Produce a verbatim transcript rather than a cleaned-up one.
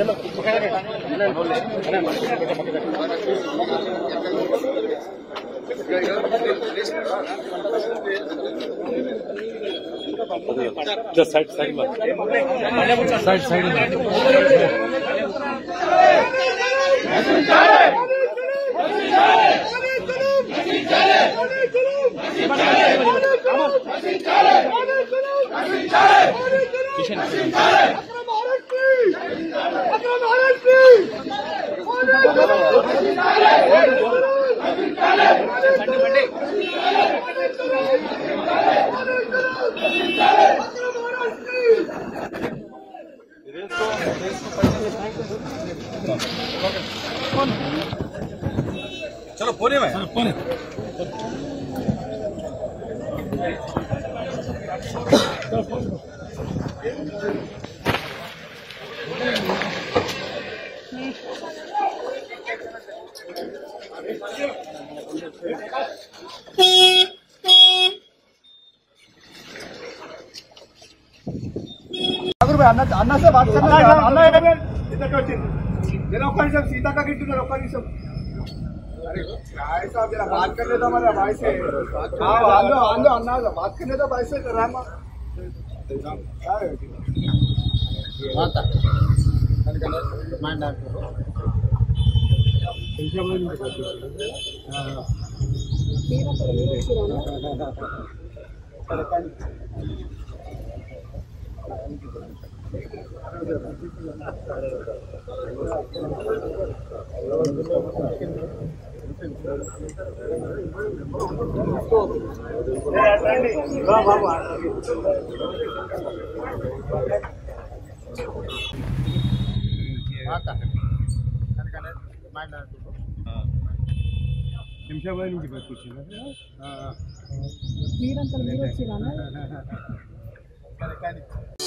Just side, side one. Side, side one. चलो पोने में पोने अन्ना अन्ना से बात करना अन्ना जरा सीता का गिट्टू जरा अरे भाई साहब जरा बात करने दो हमारे भाई से। हाँ आंदो आंदो अन्ना बात करने दो भाई से राम శంషాబాద్ నుంచి బస్సు వచ్చిందా?